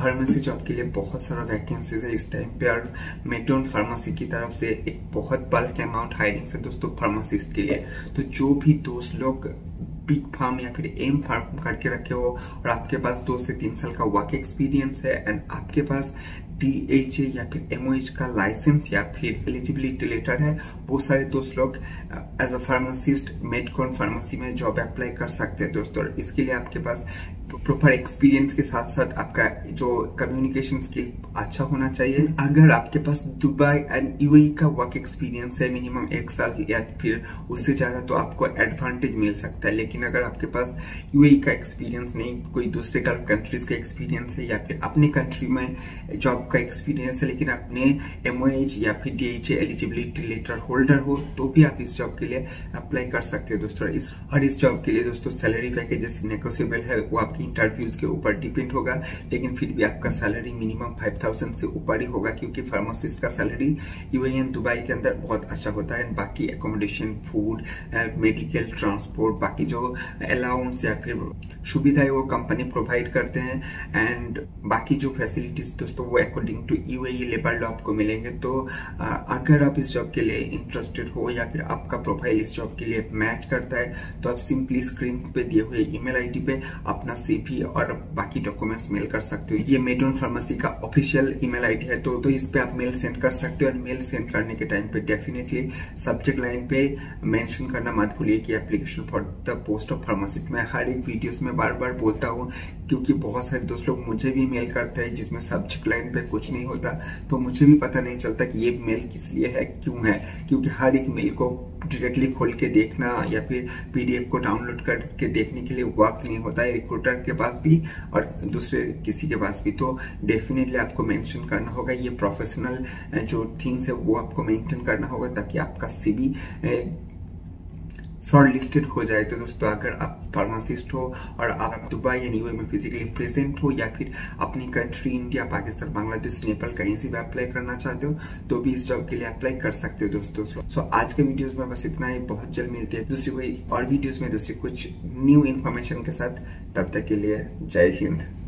Pharmacy job के लिए बहुत सारा वैकेंसीज है इस टाइम पे, और मेट्रोन फार्मेसी की तरफ से एक बहुत बल्क अमाउंट हायरिंग है दोस्तों फार्मासिस्ट के लिए। तो जो भी दोस्त लोग बिग फार्म या फिर एम फार्म करके रखे हो और आपके पास 2 से 3 साल का वर्क एक्सपीरियंस है एंड आपके पास DHA या फिर MOH का लाइसेंस या फिर एलिजिबिलिटी लेटर है, वो सारे दोस्त लोग as a pharmacist Medcon pharmacy में जॉब अप्लाई कर सकते हैं दोस्तों। इसके लिए आपके पास प्रॉपर एक्सपीरियंस के साथ साथ आपका जो कम्युनिकेशन स्किल अच्छा होना चाहिए। अगर आपके पास दुबई एंड UAE का वर्क एक्सपीरियंस है मिनिमम 1 साल या फिर उससे ज्यादा, तो आपको एडवांटेज मिल सकता है। लेकिन अगर आपके पास UAE का एक्सपीरियंस नहीं, कोई दूसरे गल्फ कंट्रीज का एक्सपीरियंस है या फिर अपने कंट्री में जॉब का एक्सपीरियंस है लेकिन अपने MOH या फिर DHA एलिजिबिलिटी लेटर होल्डर हो, तो भी आप इस जॉब के लिए अप्लाई कर सकते हो दोस्तों। इस जॉब के लिए दोस्तों सैलरी पैकेजेस नेगोशिएबल है, वो आपकी इंटरव्यूज के ऊपर डिपेंड होगा, लेकिन फिर भी आपका सैलरी मिनिमम 5000 से ऊपर ही होगा, क्योंकि फार्मासिस्ट का सैलरी UAE एंड दुबई के अंदर बहुत अच्छा होता है। बाकी एकोमोडेशन, फूड, मेडिकल, ट्रांसपोर्ट, बाकी जो अलाउंस या फिर सुविधाएं वो कंपनी प्रोवाइड करते हैं, एंड बाकी जो फैसिलिटीज दोस्तों वो according to UAE labour law आपको मिलेंगे। तो अगर आप इस जॉब के लिए इंटरेस्टेड हो या फिर आपका प्रोफाइल इस जॉब के लिए मैच करता है, तो आप सिंपली स्क्रीन पे दिए हुए ईमेल आईडी पे अपना CV और बाकी डॉक्यूमेंट्स मेल कर सकते हो। ये मेट्रोन फार्मेसी का ऑफिशियल ईमेल आईडी है, तो इस पे आप मेल सेंड कर सकते हो। और मेल सेंड करने के टाइम पे डेफिनेटली सब्जेक्ट लाइन पे मेंशन करना मत भूलिए कि application for the post of pharmacist. मैं हर एक वीडियोस में बार बार बोलता हूँ, क्योंकि बहुत सारे दोस्त लोग मुझे भी मेल करते हैं जिसमें सब्जेक्ट लाइन पे कुछ नहीं होता, तो मुझे भी पता नहीं चलता कि ये मेल किस लिए है, क्यों है, क्योंकि हर एक मेल को डायरेक्टली खोल के देखना या फिर PDF को डाउनलोड करके देखने के लिए वक्त नहीं होता है रिक्रूटर के पास भी और दूसरे किसी के पास भी। तो डेफिनेटली आपको मेंशन करना होगा, ये प्रोफेशनल जो थिंग्स है वो आपको मेंटेन करना होगा, ताकि आपका CV शॉर्ट लिस्टेड हो जाए। तो दोस्तों अगर आप फार्मासिस्ट हो और आप दुबई या UAE में फिजिकली प्रेजेंट हो या फिर अपनी कंट्री इंडिया, पाकिस्तान, बांग्लादेश, नेपाल कहीं से भी अप्लाई करना चाहते हो, तो भी इस जॉब के लिए अप्लाई कर सकते हो दोस्तों। सो आज के वीडियोस में बस इतना ही, बहुत जल्द मिलते हैं दूसरी कोई और वीडियोस में दूसरी कुछ न्यू इन्फॉर्मेशन के साथ। तब तक के लिए जय हिंद।